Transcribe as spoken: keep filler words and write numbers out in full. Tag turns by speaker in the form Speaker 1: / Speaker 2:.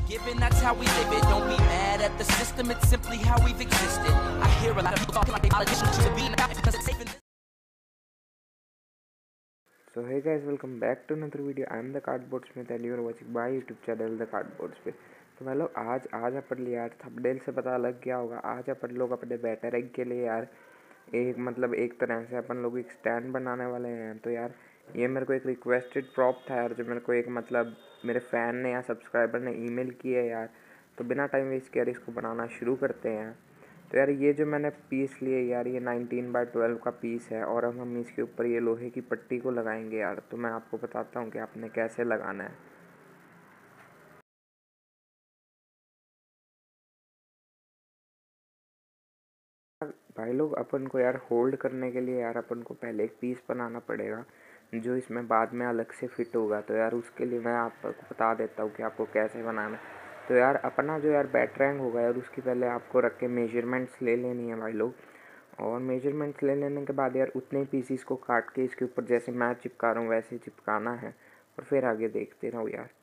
Speaker 1: given, that's how we live it. Don't be mad at the system, it's simply how we've existed. I hear a lot of people talking like they politicians should be in the because it's safe in this.
Speaker 2: So hey guys, welcome back to another video. I am the Cardboard Smith and you are watching my YouTube channel The Cardboard Smith. तो मैं लोग आज आज अपन ले यार thumbnail से पता लग गया होगा, आज अपन लोग अपने बेटर एग के लिए यार एक मतलब एक तरह से अपन लोग एक स्टैंड बनाने वाले हैं। तो यार ये मेरे को एक रिक्वेस्टेड प्रॉप था यार, जो मेरे को एक मतलब मेरे फ़ैन ने या सब्सक्राइबर ने ईमेल किया है यार। तो बिना टाइम वेस्ट किए इसको बनाना शुरू करते हैं। तो यार ये जो मैंने पीस लिए यार, ये नाइनटीन बाई ट्वेल्व का पीस है और अब हम इसके ऊपर ये लोहे की पट्टी को लगाएंगे यार। तो मैं आपको बताता हूँ कि आपने कैसे लगाना है। भाई लोग, अपन को यार होल्ड करने के लिए यार अपन को पहले एक पीस बनाना पड़ेगा जो इसमें बाद में अलग से फिट होगा। तो यार उसके लिए मैं आपको बता देता हूँ कि आपको कैसे बनाना है। तो यार अपना जो यार बैटरैंग होगा यार, उसकी पहले आपको रख के मेजरमेंट्स ले लेनी है भाई लोग। और मेजरमेंट्स ले लेने के बाद यार उतने पीसीस को काट के इसके ऊपर जैसे मैं चिपका रहा हूँ वैसे चिपकाना है और फिर आगे देखते रहो यार।